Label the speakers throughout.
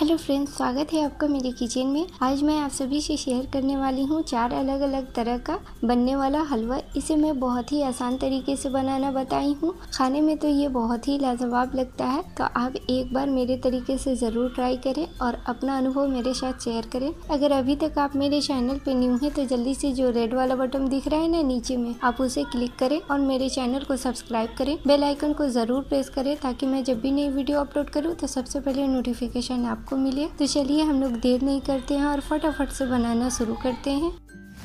Speaker 1: Hello friends, स्वागत है आपका मेरे किचन में। आज मैं आप सभी से शेयर करने वाली हूँ 4 अलग अलग तरह का बनने वाला हलवा। इसे मैं बहुत ही आसान तरीके से बनाना बताई हूँ। खाने में तो ये बहुत ही लाजवाब लगता है, तो आप एक बार मेरे तरीके से ज़रूर ट्राई करें और अपना अनुभव मेरे साथ शेयर करें। अगर अभी तक आप मेरे चैनल पे न्यू हैं तो जल्दी से जो रेड वाला बटन दिख रहा है ना नीचे में, आप उसे क्लिक करें और मेरे चैनल को सब्सक्राइब करें। बेल आइकन को ज़रूर प्रेस करें ताकि मैं जब भी नई वीडियो अपलोड करूँ तो सबसे पहले नोटिफिकेशन आपको मिले। तो चलिए हम लोग देर नहीं करते हैं और फटाफट से बनाना शुरू करते हैं।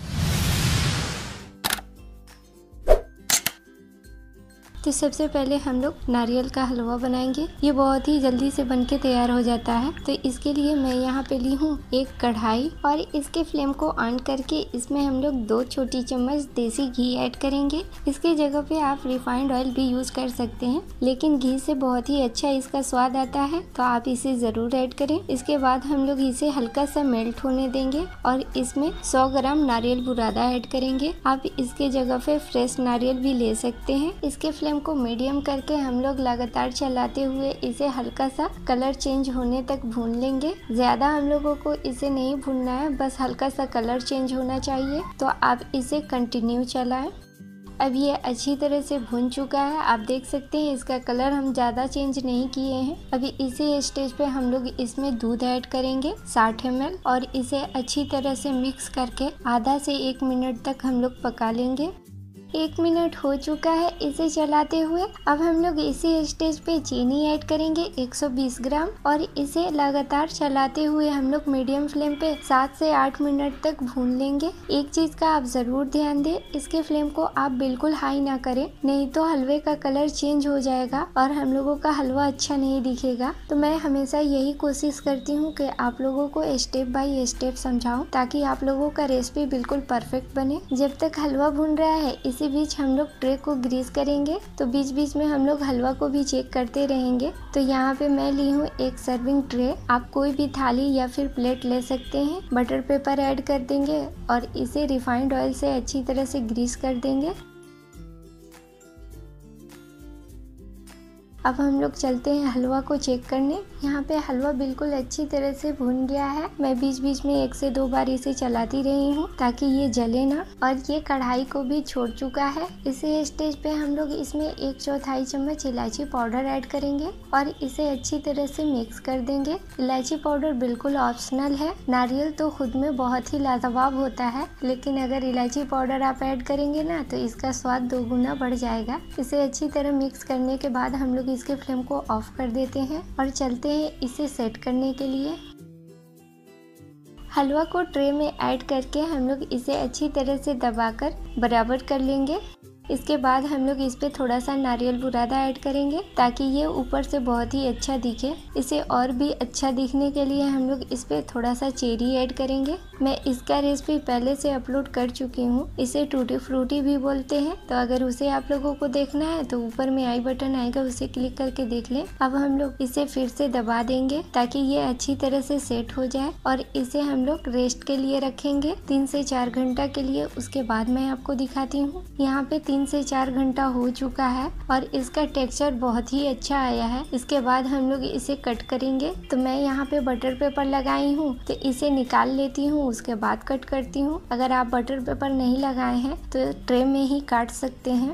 Speaker 1: तो सबसे पहले हम लोग नारियल का हलवा बनाएंगे। ये बहुत ही जल्दी से बनके तैयार हो जाता है। तो इसके लिए मैं यहाँ पे ली हूँ एक कढ़ाई और इसके फ्लेम को ऑन करके इसमें हम लोग 2 छोटी चम्मच देसी घी ऐड करेंगे। इसके जगह पे आप रिफाइंड ऑयल भी यूज कर सकते हैं, लेकिन घी से बहुत ही अच्छा इसका स्वाद आता है, तो आप इसे जरूर ऐड करें। इसके बाद हम लोग इसे हल्का सा मेल्ट होने देंगे और इसमें 100 ग्राम नारियल बुरादा ऐड करेंगे। आप इसके जगह पे फ्रेश नारियल भी ले सकते हैं। इसके फ्लेम को मीडियम करके हम लोग लगातार चलाते हुए इसे हल्का सा कलर चेंज होने तक भून लेंगे। ज्यादा हम लोगों को इसे नहीं भूनना है, बस हल्का सा कलर चेंज होना चाहिए, तो आप इसे कंटिन्यू चलाएं। अब ये अच्छी तरह से भुन चुका है। आप देख सकते हैं इसका कलर हम ज़्यादा चेंज नहीं किए हैं। अभी इसी स्टेज पे हम लोग इसमें दूध ऐड करेंगे 60 ml और इसे अच्छी तरह से मिक्स करके आधा से 1 मिनट तक हम लोग पका लेंगे। 1 मिनट हो चुका है इसे चलाते हुए। अब हम लोग इसी स्टेज पे चीनी ऐड करेंगे 120 ग्राम और इसे लगातार चलाते हुए हम लोग मीडियम फ्लेम पे 7 से 8 मिनट तक भून लेंगे। एक चीज का आप जरूर ध्यान दें, इसके फ्लेम को आप बिल्कुल हाई ना करें, नहीं तो हलवे का कलर चेंज हो जाएगा और हम लोगों का हलवा अच्छा नहीं दिखेगा। तो मैं हमेशा यही कोशिश करती हूँ कि आप लोगों को स्टेप बाय स्टेप समझाऊं ताकि आप लोगों का रेसिपी बिल्कुल परफेक्ट बने। जब तक हलवा भून रहा है इसी बीच हम लोग ट्रे को ग्रीस करेंगे, तो बीच बीच में हम लोग हलवा को भी चेक करते रहेंगे। तो यहाँ पे मैं ली हूँ एक सर्विंग ट्रे। आप कोई भी थाली या फिर प्लेट ले सकते हैं। बटर पेपर ऐड कर देंगे और इसे रिफाइंड ऑयल से अच्छी तरह से ग्रीस कर देंगे। अब हम लोग चलते हैं हलवा को चेक करने। यहाँ पे हलवा बिल्कुल अच्छी तरह से भुन गया है। मैं बीच बीच में 1 से 2 बार इसे चलाती रही हूँ ताकि ये जले ना, और ये कढ़ाई को भी छोड़ चुका है। इसी स्टेज पे हम लोग इसमें 1/4 चम्मच इलायची पाउडर ऐड करेंगे और इसे अच्छी तरह से मिक्स कर देंगे। इलायची पाउडर बिल्कुल ऑप्शनल है। नारियल तो खुद में बहुत ही लाजवाब होता है, लेकिन अगर इलायची पाउडर आप ऐड करेंगे ना तो इसका स्वाद 2 गुना बढ़ जाएगा। इसे अच्छी तरह मिक्स करने के बाद हम लोग इसके फ्लेम को ऑफ कर देते हैं और चलते हैं इसे सेट करने के लिए। हलवा को ट्रे में ऐड करके हम लोग इसे अच्छी तरह से दबाकर बराबर कर लेंगे। इसके बाद हम लोग इस पे थोड़ा सा नारियल बुरादा ऐड करेंगे ताकि ये ऊपर से बहुत ही अच्छा दिखे। इसे और भी अच्छा दिखने के लिए हम लोग इस पे थोड़ा सा चेरी ऐड करेंगे। मैं इसका रेसिपी पहले से अपलोड कर चुकी हूँ। इसे टूटी फ्रूटी भी बोलते हैं, तो अगर उसे आप लोगों को देखना है तो ऊपर में आई बटन आएगा, उसे क्लिक करके देख लें। अब हम लोग इसे फिर से दबा देंगे ताकि ये अच्छी तरह से सेट हो जाए और इसे हम लोग रेस्ट के लिए रखेंगे 3 से 4 घंटा के लिए। उसके बाद मैं आपको दिखाती हूँ। यहाँ पे 3 से 4 घंटा हो चुका है और इसका टेक्सचर बहुत ही अच्छा आया है। इसके बाद हम लोग इसे कट करेंगे। तो मैं यहाँ पे बटर पेपर लगाई हूँ, तो इसे निकाल लेती हूँ, उसके बाद कट करती हूँ। अगर आप बटर पेपर नहीं लगाए हैं तो ट्रे में ही काट सकते हैं।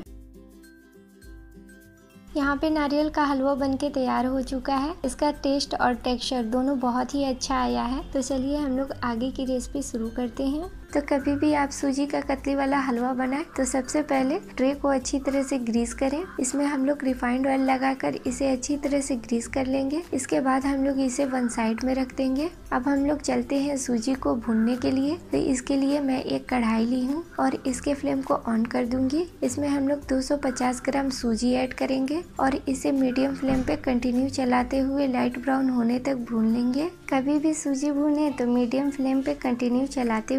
Speaker 1: यहाँ पे नारियल का हलवा बनके तैयार हो चुका है। इसका टेस्ट और टेक्सचर दोनों बहुत ही अच्छा आया है। तो चलिए हम लोग आगे की रेसिपी शुरू करते हैं। तो कभी भी आप सूजी का कतली वाला हलवा बनाएं तो सबसे पहले ट्रे को अच्छी तरह से ग्रीस करें। इसमें हम लोग रिफाइंड ऑयल लगाकर इसे अच्छी तरह से ग्रीस कर लेंगे। इसके बाद हम लोग इसे 1 साइड में रख देंगे। अब हम लोग चलते हैं सूजी को भूनने के लिए। तो इसके लिए मैं एक कढ़ाई ली हूँ और इसके फ्लेम को ऑन कर दूंगी। इसमें हम लोग 250 ग्राम सूजी ऐड करेंगे और इसे मीडियम फ्लेम पे कंटिन्यू चलाते हुए लाइट ब्राउन होने तक भून लेंगे। कभी भी सूजी भूने तो मीडियम फ्लेम पे कंटिन्यू चलाते हुए भूने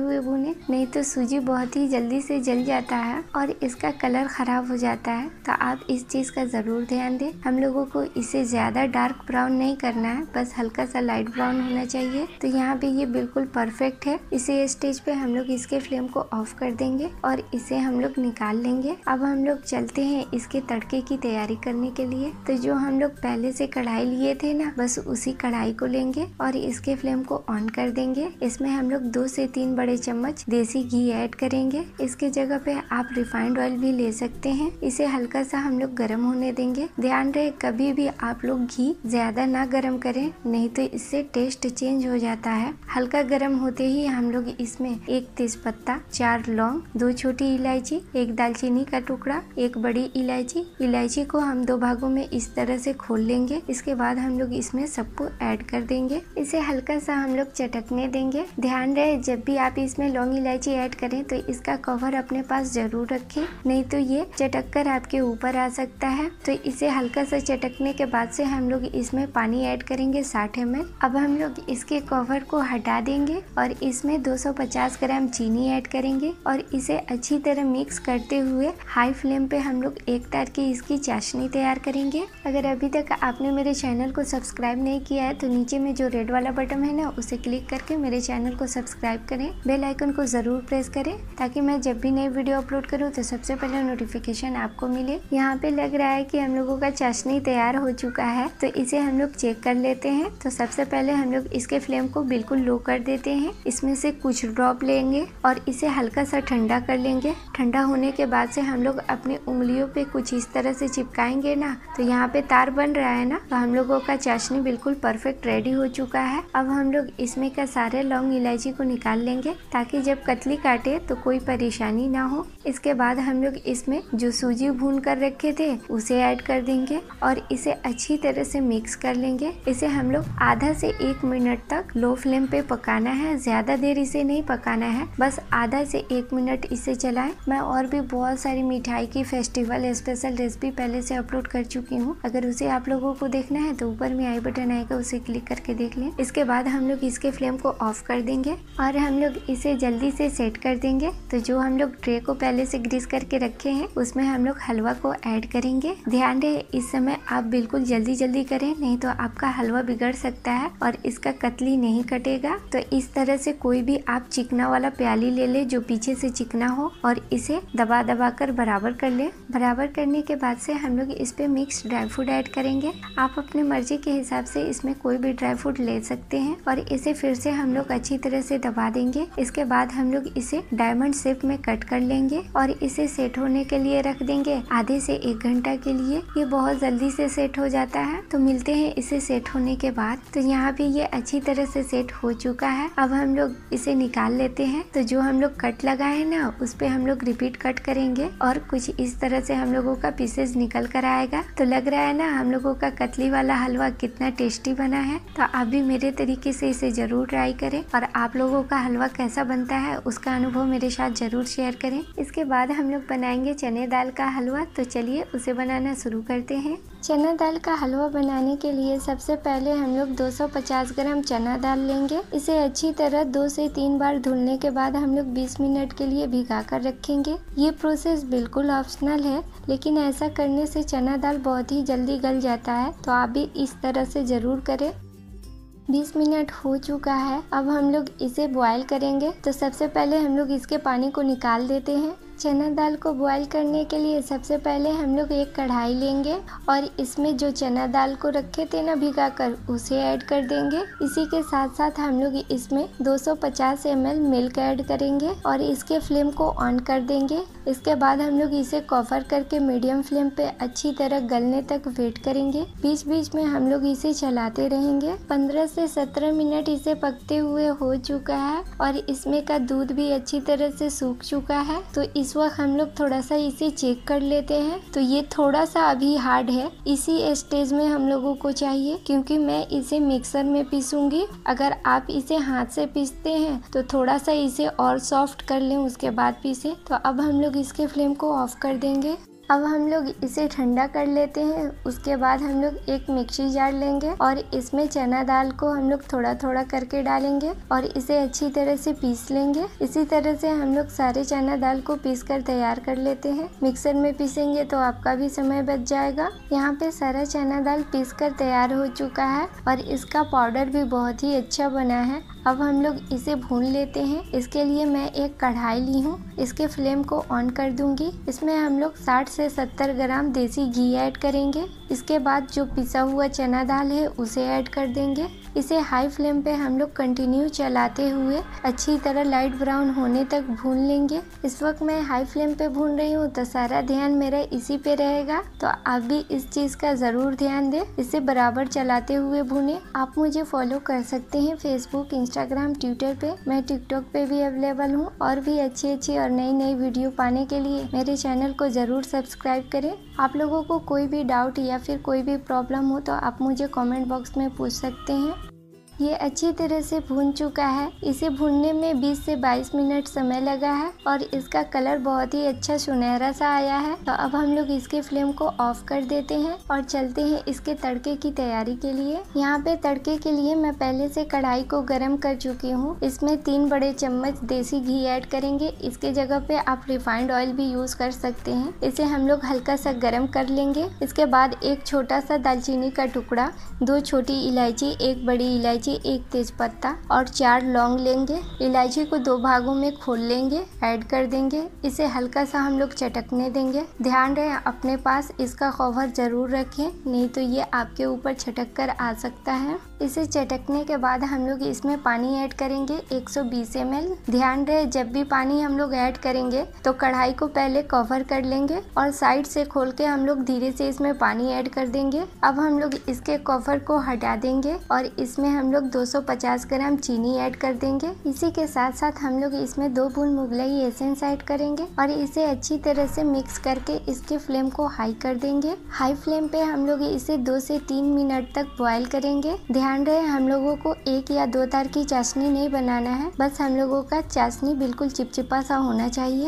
Speaker 1: लेंगे, नहीं तो सूजी बहुत ही जल्दी से जल जाता है और इसका कलर खराब हो जाता है। तो आप इस चीज का जरूर ध्यान दें। हम लोगों को इसे ज्यादा डार्क ब्राउन नहीं करना है, बस हल्का सा लाइट ब्राउन होना चाहिए। तो यहाँ पे ये बिल्कुल परफेक्ट है। इसी स्टेज पे हम लोग इसके फ्लेम को ऑफ कर देंगे और इसे हम लोग निकाल लेंगे। अब हम लोग चलते हैं इसके तड़के की तैयारी करने के लिए। तो जो हम लोग पहले से कढ़ाई लिए थे ना, बस उसी कढ़ाई को लेंगे और इसके फ्लेम को ऑन कर देंगे। इसमें हम लोग 2 से 3 बड़े चम्मच देसी घी ऐड करेंगे। इसके जगह पे आप रिफाइंड ऑयल भी ले सकते हैं। इसे हल्का सा हम लोग गर्म होने देंगे। ध्यान रहे कभी भी आप लोग घी ज्यादा ना गर्म करें, नहीं तो इससे टेस्ट चेंज हो जाता है। हल्का गर्म होते ही हम लोग इसमें 1 तेजपत्ता, 4 लौंग, 2 छोटी इलायची, 1 दालचीनी का टुकड़ा, 1 बड़ी इलायची को हम 2 भागों में इस तरह से खोल लेंगे। इसके बाद हम लोग इसमें सबको ऐड कर देंगे। इसे हल्का सा हम लोग चटकने देंगे। ध्यान रहे जब भी आप इसमें लौंग इलायची ऐड करें तो इसका कवर अपने पास जरूर रखें, नहीं तो ये चटक कर आपके ऊपर आ सकता है। तो इसे हल्का सा चटकने के बाद से हम लोग इसमें पानी ऐड करेंगे 60 ml। अब हम लोग इसके कवर को हटा देंगे और इसमें 250 ग्राम चीनी ऐड करेंगे और इसे अच्छी तरह मिक्स करते हुए हाई फ्लेम पे हम लोग एक तार की इसकी चाशनी तैयार करेंगे। अगर अभी तक आपने मेरे चैनल को सब्सक्राइब नहीं किया है तो नीचे में जो रेड वाला बटन है ना, उसे क्लिक करके मेरे चैनल को सब्सक्राइब करें। बेल आइकन को जरूर प्रेस करें ताकि मैं जब भी नई वीडियो अपलोड करूँ तो सबसे पहले नोटिफिकेशन आपको मिले। यहाँ पे लग रहा है कि हम लोगों का चाशनी तैयार हो चुका है, तो इसे हम लोग चेक कर लेते हैं। तो सबसे पहले हम लोग इसके फ्लेम को बिल्कुल लो कर देते हैं। इसमें से कुछ ड्रॉप लेंगे और इसे हल्का सा ठंडा कर लेंगे। ठंडा होने के बाद से हम लोग अपनी उंगलियों पे कुछ इस तरह से चिपकाएंगे ना, तो यहाँ पे तार बन रहा है ना, तो हम लोगों का चाशनी बिल्कुल परफेक्ट रेडी हो चुका है। अब हम लोग इसमें का सारे लौंग इलायची को निकाल लेंगे ताकि जब कतली काटे तो कोई परेशानी ना हो। इसके बाद हम लोग इसमें जो सूजी भून कर रखे थे उसे ऐड कर देंगे और इसे अच्छी तरह से मिक्स कर लेंगे। इसे हम लोग आधा से 1 मिनट तक लो फ्लेम पे पकाना है। ज्यादा देर इसे नहीं पकाना है, बस आधा से 1 मिनट इसे चलाएं। मैं और भी बहुत सारी मिठाई की फेस्टिवल स्पेशल रेसिपी पहले से अपलोड कर चुकी हूँ। अगर उसे आप लोगों को देखना है तो ऊपर में आई बटन आएगा, उसे क्लिक करके देख लें। इसके बाद हम लोग इसके फ्लेम को ऑफ कर देंगे और हम लोग इसे जल्दी से सेट कर देंगे। तो जो हम लोग ट्रे को पहले से ग्रीस करके रखे हैं उसमें हम लोग हलवा को ऐड करेंगे। ध्यान रहे इस समय आप बिल्कुल जल्दी करें, नहीं तो आपका हलवा बिगड़ सकता है और इसका कतली नहीं कटेगा। तो इस तरह से कोई भी आप चिकना वाला प्याली ले ले जो पीछे से चिकना हो और इसे दबा कर बराबर कर ले। बराबर करने के बाद से हम लोग इस पे मिक्स ड्राई फ्रूट ऐड करेंगे। आप अपने मर्जी के हिसाब से इसमें कोई भी ड्राई फ्रूट ले सकते हैं और इसे फिर से हम लोग अच्छी तरह से दबा देंगे। इसके बाद हम लोग इसे डायमंड शेप में कट कर लेंगे और इसे सेट होने के लिए रख देंगे आधे से 1 घंटा के लिए। ये बहुत जल्दी से सेट हो जाता है। तो मिलते हैं इसे सेट होने के बाद। तो यहाँ पे ये अच्छी तरह से सेट हो चुका है। अब हम लोग इसे निकाल लेते हैं। तो जो हम लोग कट लगाए हैं ना, उस पे हम लोग रिपीट कट करेंगे और कुछ इस तरह से हम लोगों का पीसेस निकल कर आएगा। तो लग रहा है ना हम लोगों का कतली वाला हलवा कितना टेस्टी बना है। तो आप भी मेरे तरीके से इसे जरूर ट्राई करें और आप लोगों का हलवा कैसा बनता है उसका अनुभव मेरे साथ जरूर शेयर करें। इसके बाद हम लोग बनाएंगे चने दाल का हलवा। तो चलिए उसे बनाना शुरू करते हैं। चना दाल का हलवा बनाने के लिए सबसे पहले हम लोग 250 ग्राम चना दाल लेंगे। इसे अच्छी तरह 2 से 3 बार धुलने के बाद हम लोग 20 मिनट के लिए भिगा कर रखेंगे। ये प्रोसेस बिल्कुल ऑप्शनल है, लेकिन ऐसा करने से चना दाल बहुत ही जल्दी गल जाता है। तो आप भी इस तरह से जरूर करें। 20 मिनट हो चुका है। अब हम लोग इसे बॉईल करेंगे। तो सबसे पहले हम लोग इसके पानी को निकाल देते हैं। चना दाल को बॉईल करने के लिए सबसे पहले हम लोग एक कढ़ाई लेंगे और इसमें जो चना दाल को रखे थे ना भिगा कर, उसे ऐड कर देंगे। इसी के साथ साथ हम लोग इसमें 250 ml मिल्क ऐड करेंगे और इसके फ्लेम को ऑन कर देंगे। इसके बाद हम लोग इसे कवर करके मीडियम फ्लेम पे अच्छी तरह गलने तक वेट करेंगे। बीच बीच में हम लोग इसे चलाते रहेंगे। 15 से 17 मिनट इसे पकते हुए हो चुका है और इसमें का दूध भी अच्छी तरह से सूख चुका है। तो इस वक्त हम लोग थोड़ा सा इसे चेक कर लेते हैं। तो ये थोड़ा सा अभी हार्ड है, इसी स्टेज में हम लोगों को चाहिए, क्योंकि मैं इसे मिक्सर में पीसूंगी। अगर आप इसे हाथ से पीसते हैं तो थोड़ा सा इसे और सॉफ्ट कर लें, उसके बाद पीसे। तो अब हम लोग इसके फ्लेम को ऑफ कर देंगे। अब हम लोग इसे ठंडा कर लेते हैं। उसके बाद हम लोग एक मिक्सी जार लेंगे और इसमें चना दाल को हम लोग थोड़ा थोड़ा करके डालेंगे और इसे अच्छी तरह से पीस लेंगे। इसी तरह से हम लोग सारे चना दाल को पीस कर तैयार कर लेते हैं। मिक्सर में पीसेंगे तो आपका भी समय बच जाएगा। यहाँ पे सारा चना दाल पीस कर तैयार हो चुका है और इसका पाउडर भी बहुत ही अच्छा बना है। अब हम लोग इसे भून लेते हैं। इसके लिए मैं एक कढ़ाई ली हूँ। इसके फ्लेम को ऑन कर दूंगी। इसमें हम लोग 60 से 70 ग्राम देसी घी ऐड करेंगे। इसके बाद जो पिसा हुआ चना दाल है उसे ऐड कर देंगे। इसे हाई फ्लेम पे हम लोग कंटिन्यू चलाते हुए अच्छी तरह लाइट ब्राउन होने तक भून लेंगे। इस वक्त मैं हाई फ्लेम पे भून रही हूँ तो सारा ध्यान मेरा इसी पे रहेगा, तो आप भी इस चीज़ का ज़रूर ध्यान दें। इसे बराबर चलाते हुए भूनें। आप मुझे फॉलो कर सकते हैं फेसबुक, इंस्टाग्राम, ट्विटर पे। मैं टिकटॉक पे भी अवेलेबल हूँ। और भी अच्छी और नई वीडियो पाने के लिए मेरे चैनल को ज़रूर सब्सक्राइब करें। आप लोगों को कोई भी डाउट या फिर कोई भी प्रॉब्लम हो तो आप मुझे कमेंट बॉक्स में पूछ सकते हैं। ये अच्छी तरह से भून चुका है। इसे भूनने में 20 से 22 मिनट समय लगा है और इसका कलर बहुत ही अच्छा सुनहरा सा आया है। तो अब हम लोग इसके फ्लेम को ऑफ कर देते हैं और चलते हैं इसके तड़के की तैयारी के लिए। यहाँ पे तड़के के लिए मैं पहले से कढ़ाई को गर्म कर चुकी हूँ। इसमें 3 बड़े चम्मच देसी घी ऐड करेंगे। इसके जगह पे आप रिफाइंड ऑयल भी यूज कर सकते हैं। इसे हम लोग हल्का सा गर्म कर लेंगे। इसके बाद एक छोटा सा दालचीनी का टुकड़ा, 2 छोटी इलायची, 1 बड़ी इलायची, 1 तेज पत्ता और 4 लौंग लेंगे। इलायची को 2 भागों में खोल लेंगे, ऐड कर देंगे। इसे हल्का सा हम लोग चटकने देंगे। ध्यान रहे अपने पास इसका कवर जरूर रखें, नहीं तो ये आपके ऊपर छटक कर आ सकता है। इसे चटकने के बाद हम लोग इसमें पानी ऐड करेंगे 120 ml। ध्यान रहे जब भी पानी हम लोग ऐड करेंगे तो कढ़ाई को पहले कवर कर लेंगे और साइड से खोल के हम लोग धीरे से इसमें पानी ऐड कर देंगे। अब हम लोग इसके कवर को हटा देंगे और इसमें हम लोग 250 ग्राम चीनी ऐड कर देंगे। इसी के साथ साथ हम लोग इसमें 2 बूंद मुगलाई एसेंस ऐड करेंगे और इसे अच्छी तरह से मिक्स करके इसके फ्लेम को हाई कर देंगे। हाई फ्लेम पे हम लोग इसे 2 से 3 मिनट तक बॉईल करेंगे। ध्यान रहे हम लोगों को 1 या 2 तार की चाशनी नहीं बनाना है, बस हम लोगों का चाशनी बिल्कुल चिपचिपा सा होना चाहिए।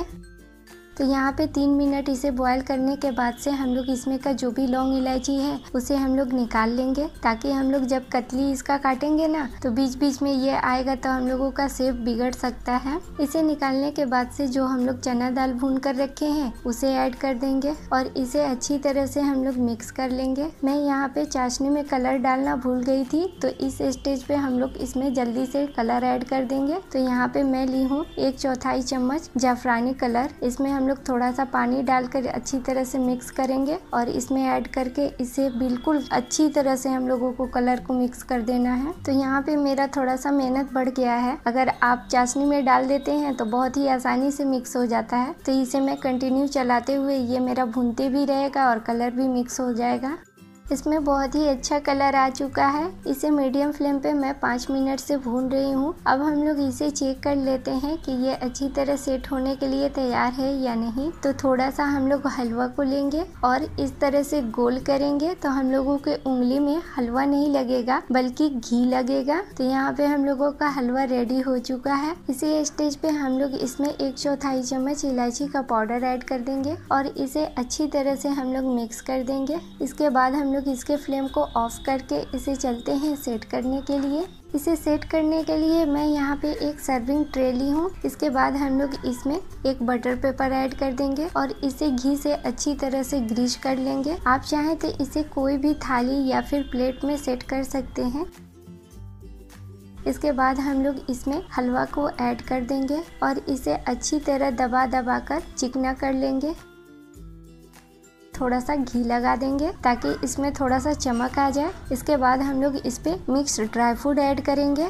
Speaker 1: तो यहाँ पे 3 मिनट इसे बॉयल करने के बाद से हम लोग इसमें का जो भी लौंग इलायची है उसे हम लोग निकाल लेंगे, ताकि हम लोग जब कतली इसका काटेंगे ना तो बीच बीच में ये आएगा तो हम लोगों का शेप बिगड़ सकता है। इसे निकालने के बाद से जो हम लोग चना दाल भून कर रखे हैं उसे ऐड कर देंगे और इसे अच्छी तरह से हम लोग मिक्स कर लेंगे। मैं यहाँ पे चाशनी में कलर डालना भूल गई थी, तो इस स्टेज पे हम लोग इसमें जल्दी से कलर ऐड कर देंगे। तो यहाँ पे मैं ली हूँ 1/4 चम्मच जाफरानी कलर। इसमें हम लोग थोड़ा सा पानी डालकर अच्छी तरह से मिक्स करेंगे और इसमें ऐड करके इसे बिल्कुल अच्छी तरह से हम लोगों को कलर को मिक्स कर देना है। तो यहाँ पे मेरा थोड़ा सा मेहनत बढ़ गया है। अगर आप चाशनी में डाल देते हैं तो बहुत ही आसानी से मिक्स हो जाता है। तो इसे मैं कंटिन्यू चलाते हुए ये मेरा भूनते भी रहेगा और कलर भी मिक्स हो जाएगा। इसमें बहुत ही अच्छा कलर आ चुका है। इसे मीडियम फ्लेम पे मैं 5 मिनट से भून रही हूँ। अब हम लोग इसे चेक कर लेते हैं कि ये अच्छी तरह सेट होने के लिए तैयार है या नहीं। तो थोड़ा सा हम लोग हलवा को लेंगे और इस तरह से गोल करेंगे तो हम लोगों के उंगली में हलवा नहीं लगेगा बल्कि घी लगेगा। तो यहाँ पे हम लोगों का हलवा रेडी हो चुका है। इसी स्टेज पे हम लोग इसमें 1/4 चम्मच इलायची का पाउडर ऐड कर देंगे और इसे अच्छी तरह से हम लोग मिक्स कर देंगे। इसके बाद हम लोग इसके फ्लेम को ऑफ करके इसे चलते हैं सेट करने के लिए। इसे सेट करने के लिए मैं यहाँ पे एक सर्विंग ट्रे ली हूँ। इसके बाद हम लोग इसमें एक बटर पेपर ऐड कर देंगे और इसे घी से अच्छी तरह से ग्रीस कर लेंगे। आप चाहें तो इसे कोई भी थाली या फिर प्लेट में सेट कर सकते हैं। इसके बाद हम लोग इसमें हलवा को ऐड कर देंगे और इसे अच्छी तरह दबा कर चिकना कर लेंगे। थोड़ा सा घी लगा देंगे ताकि इसमें थोड़ा सा चमक आ जाए। इसके बाद हम लोग इस पे मिक्स ड्राई फ्रूट ऐड करेंगे।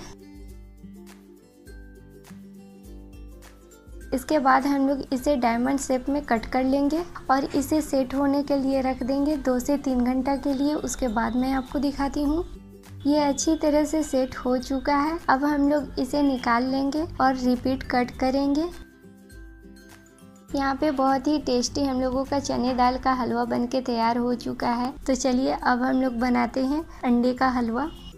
Speaker 1: इसके बाद हम लोग इसे डायमंड शेप में कट कर लेंगे और इसे सेट होने के लिए रख देंगे 2 से 3 घंटा के लिए। उसके बाद मैं आपको दिखाती हूँ। ये अच्छी तरह से सेट हो चुका है। अब हम लोग इसे निकाल लेंगे और रिपीट कट करेंगे। यहाँ पे बहुत ही टेस्टी हम लोगों का चने दाल का हलवा बनके तैयार हो चुका है। तो चलिए अब हम लोग बनाते हैं अंडे का हलवा।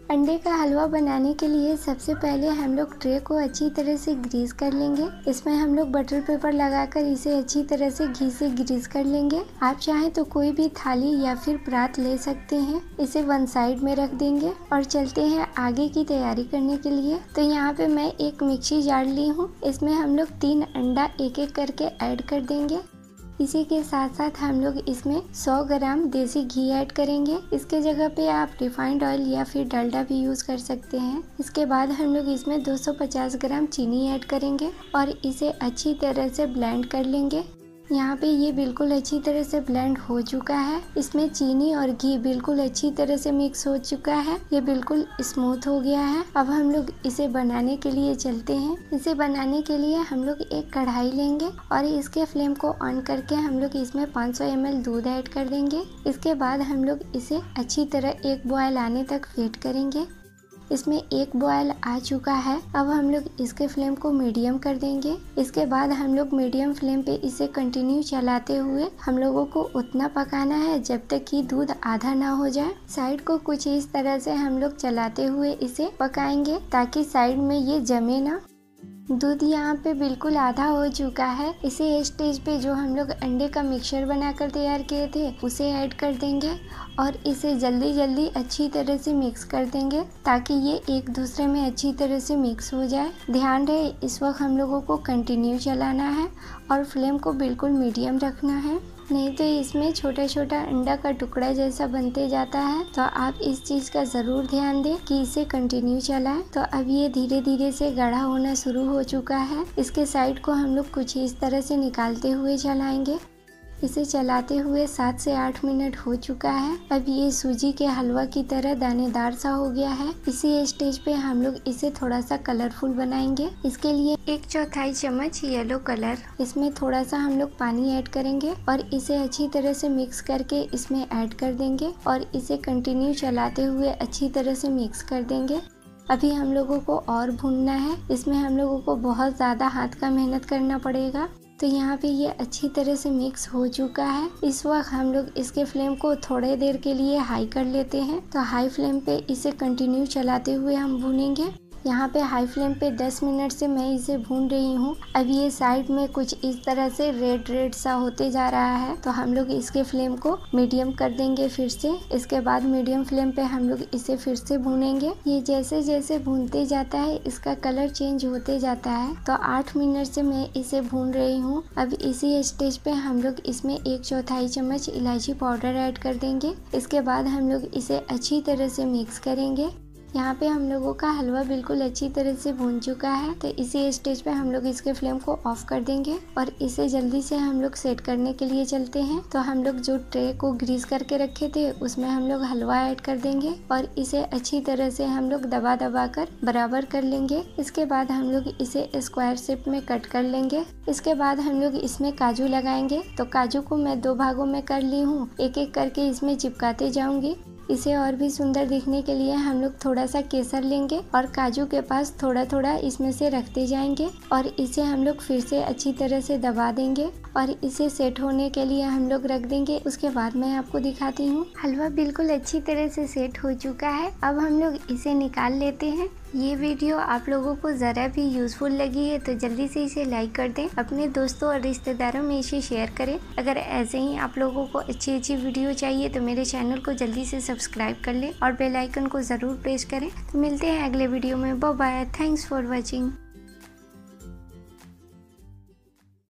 Speaker 1: अंडे का हलवा बनाने के लिए सबसे पहले हम लोग ट्रे को अच्छी तरह से ग्रीस कर लेंगे। इसमें हम लोग बटर पेपर लगाकर इसे अच्छी तरह से घी से ग्रीस कर लेंगे। आप चाहें तो कोई भी थाली या फिर परात ले सकते हैं। इसे वन साइड में रख देंगे और चलते हैं आगे की तैयारी करने के लिए। तो यहाँ पे मैं एक मिक्सी जार ली हूँ। इसमें हम लोग 3 अंडा एक एक करके ऐड कर देंगे। इसी के साथ साथ हम लोग इसमें 100 ग्राम देसी घी ऐड करेंगे। इसके जगह पे आप रिफाइंड ऑयल या फिर डालडा भी यूज़ कर सकते हैं। इसके बाद हम लोग इसमें 250 ग्राम चीनी ऐड करेंगे और इसे अच्छी तरह से ब्लेंड कर लेंगे। यहाँ पे ये बिल्कुल अच्छी तरह से ब्लेंड हो चुका है। इसमें चीनी और घी बिल्कुल अच्छी तरह से मिक्स हो चुका है। ये बिल्कुल स्मूथ हो गया है। अब हम लोग इसे बनाने के लिए चलते हैं। इसे बनाने के लिए हम लोग एक कढ़ाई लेंगे और इसके फ्लेम को ऑन करके हम लोग इसमें 500 ml दूध ऐड कर देंगे। इसके बाद हम लोग इसे अच्छी तरह एक बॉयल आने तक वेट करेंगे। इसमें एक बॉयल आ चुका है। अब हम लोग इसके फ्लेम को मीडियम कर देंगे। इसके बाद हम लोग मीडियम फ्लेम पे इसे कंटिन्यू चलाते हुए हम लोगों को उतना पकाना है जब तक कि दूध आधा ना हो जाए। साइड को कुछ इस तरह से हम लोग चलाते हुए इसे पकाएंगे ताकि साइड में ये जमे ना। दूध यहाँ पे बिल्कुल आधा हो चुका है। इसे स्टेज पे जो हम लोग अंडे का मिक्सचर बनाकर तैयार किए थे उसे ऐड कर देंगे और इसे जल्दी जल्दी अच्छी तरह से मिक्स कर देंगे ताकि ये एक दूसरे में अच्छी तरह से मिक्स हो जाए। ध्यान रहे इस वक्त हम लोगों को कंटिन्यू चलाना है और फ्लेम को बिल्कुल मीडियम रखना है, नहीं तो इसमें छोटा छोटा अंडा का टुकड़ा जैसा बनते जाता है। तो आप इस चीज़ का ज़रूर ध्यान दें कि इसे कंटिन्यू चलाएं। तो अब ये धीरे धीरे से गाढ़ा होना शुरू हो चुका है। इसके साइड को हम लोग कुछ इस तरह से निकालते हुए चलाएंगे। इसे चलाते हुए 7 से 8 मिनट हो चुका है। अब ये सूजी के हलवा की तरह दानेदार सा हो गया है। इसी स्टेज पे हम लोग इसे थोड़ा सा कलरफुल बनाएंगे। इसके लिए 1/4 चम्मच येलो कलर, इसमें थोड़ा सा हम लोग पानी ऐड करेंगे और इसे अच्छी तरह से मिक्स करके इसमें ऐड कर देंगे और इसे कंटिन्यू चलाते हुए अच्छी तरह से मिक्स कर देंगे। अभी हम लोगों को और भूनना है। इसमें हम लोगों को बहुत ज़्यादा हाथ का मेहनत करना पड़ेगा। तो यहाँ पे ये अच्छी तरह से मिक्स हो चुका है। इस वक्त हम लोग इसके फ्लेम को थोड़े देर के लिए हाई कर लेते हैं। तो हाई फ्लेम पे इसे कंटिन्यू चलाते हुए हम भूनेंगे। यहाँ पे हाई फ्लेम पे 10 मिनट से मैं इसे भून रही हूँ। अब ये साइड में कुछ इस तरह से रेड रेड सा होते जा रहा है। तो हम लोग इसके फ्लेम को मीडियम कर देंगे फिर से। इसके बाद मीडियम फ्लेम पे हम लोग इसे फिर से भूनेंगे। ये जैसे जैसे भूनते जाता है इसका कलर चेंज होते जाता है। तो 8 मिनट से मैं इसे भून रही हूँ। अब इसी स्टेज पे हम लोग इसमें 1/4 चम्मच इलायची पाउडर ऐड कर देंगे। इसके बाद हम लोग इसे अच्छी तरह से मिक्स करेंगे। यहाँ पे हम लोगों का हलवा बिल्कुल अच्छी तरह से भून चुका है। तो इसी स्टेज पे हम लोग इसके फ्लेम को ऑफ कर देंगे और इसे जल्दी से हम लोग सेट करने के लिए चलते हैं। तो हम लोग जो ट्रे को ग्रीस करके रखे थे उसमें हम लोग हलवा ऐड कर देंगे और इसे अच्छी तरह से हम लोग दबा दबा कर बराबर कर लेंगे। इसके बाद हम लोग इसे स्क्वायर शेप में कट कर लेंगे। इसके बाद हम लोग इसमें काजू लगाएंगे। तो काजू को मैं 2 भागों में कर ली हूँ, एक एक करके इसमें चिपकाते जाऊंगी। इसे और भी सुंदर दिखने के लिए हम लोग थोड़ा सा केसर लेंगे और काजू के पास थोड़ा थोड़ा इसमें से रखते जाएंगे और इसे हम लोग फिर से अच्छी तरह से दबा देंगे और इसे सेट होने के लिए हम लोग रख देंगे। उसके बाद मैं आपको दिखाती हूँ। हलवा बिल्कुल अच्छी तरह से सेट हो चुका है। अब हम लोग इसे निकाल लेते हैं। ये वीडियो आप लोगों को ज़रा भी यूज़फुल लगी है तो जल्दी से इसे लाइक कर दें, अपने दोस्तों और रिश्तेदारों में इसे शेयर करें। अगर ऐसे ही आप लोगों को अच्छी अच्छी वीडियो चाहिए तो मेरे चैनल को जल्दी से सब्सक्राइब कर लें और बेल आइकन को ज़रूर प्रेस करें। तो मिलते हैं अगले वीडियो में। Bye bye. Thanks for watching.